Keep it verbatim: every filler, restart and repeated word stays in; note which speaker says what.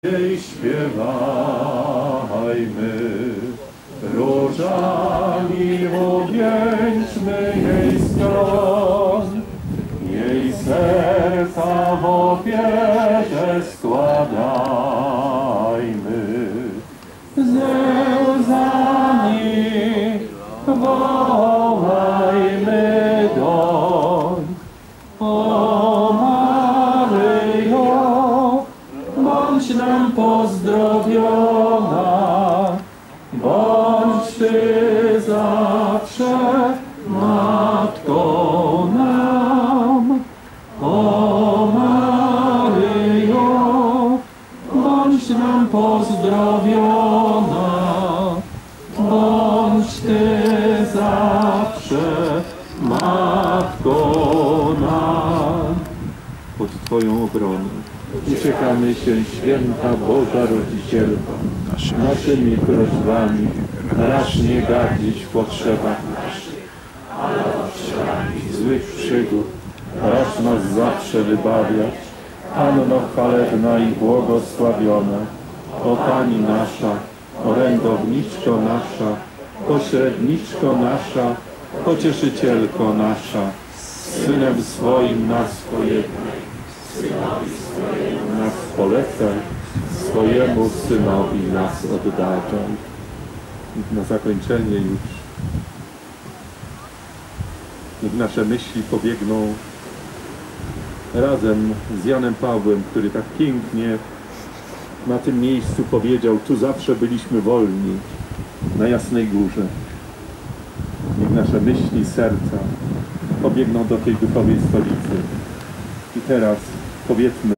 Speaker 1: jej śpiewajmy, różami uwieńczmy jej stron, jej serca w ofierze składajmy. Ze łzami wołajmy doń, o Maryjo, bądź nam pozdrowiona, bądź Ty zawsze Matką nam. O Maryjo, bądź nam pozdrowiona, bądź Ty zawsze Matką nam. Pod Twoją obronę uciekamy się, święta Boża Rodzicielko, naszymi prośbami racz nie gardzić w potrzebach naszych, ale potrzebami złych przygód racz nas zawsze wybawiać. Panno chwalebna i błogosławiona, o Pani nasza, orędowniczko nasza, pośredniczko nasza, pocieszycielko nasza, z Synem swoim nas pojednaj, Synowi swojemu nas polecaj, swojemu Synowi nas oddawaj. I na zakończenie już niech nasze myśli pobiegną razem z Janem Pawłem, który tak pięknie na tym miejscu powiedział: tu zawsze byliśmy wolni, na Jasnej Górze. Niech nasze myśli, serca pobiegną do tej duchowej stolicy. I teraz powiedzmy